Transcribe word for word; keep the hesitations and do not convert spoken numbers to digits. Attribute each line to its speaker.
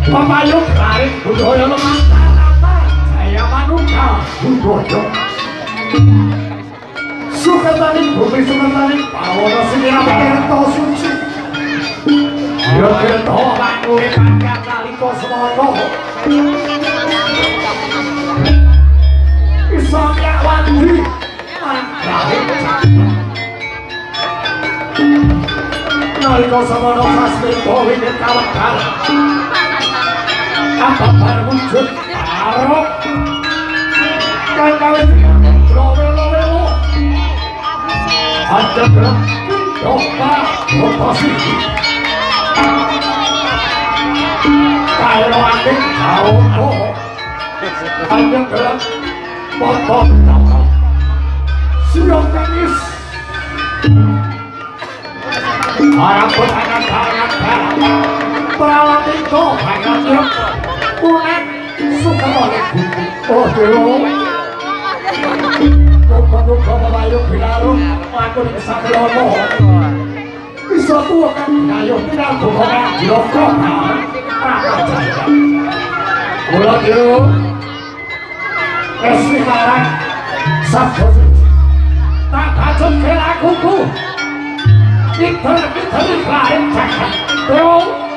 Speaker 1: Pepayung larik Budoyo lemah tata Jaya Manunggal Budoyo Sukataning bumi sukataning pawana sinira tirta suci ya tirta panguripan katalika semana isa nyawandi mandrahe nalika semana sasmita wiwit kawedal apa barwujud Barong kang kawit lowelo-lowelo ada gerak dopa rotasi kalau ada jauh ada gerak potong tangan siap tenis harap berangan-angan perawat itu hanya unek suka oleh oh dewa Muka-muka melayuk bilarung aku di kesakilono bisa tua kan bilayuk tidak bukannya jilokok Ramajaya mula diru esri marang sabdo suci tak kacun kelakuku kita-kita lain jangan